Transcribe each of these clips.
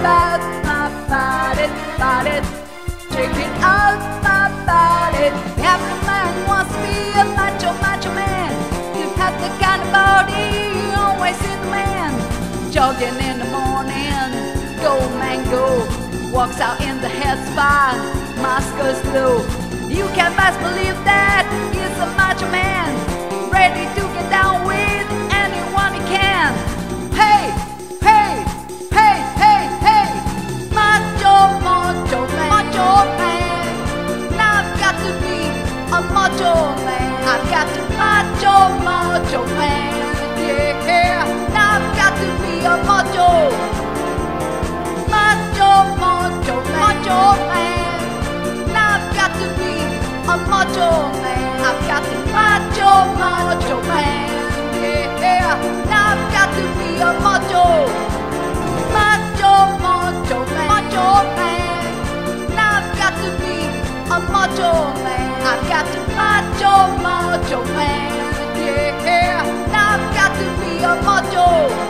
about my body, body. Check it out, my body. Every man wants to be a macho, macho man. You have the kind of body, you always see the man. Jogging in the morning, go man go. Walks out in the head spot, Moscow's low. You can best believe that he's a macho man, ready to get down with anyone he can. Hey, hey, hey, hey, hey, macho, macho man, macho man. Now I've got to be a macho man. I've got to macho, macho man. Yeah, now I've got to be a macho, macho, macho man, macho man. Now I've got to be a macho man. I've got to macho, macho man. Yeah, now I've got to be a macho, macho, macho man, macho man. Now I've got to be a macho man. I've got to macho, macho man. Yeah, now I've got to be a macho,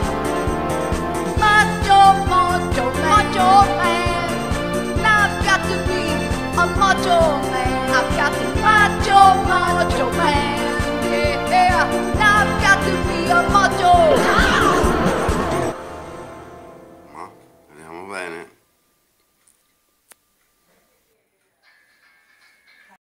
macho, macho man, macho man. Now I've got to be a macho man. I've got to macho, macho man. Yeah.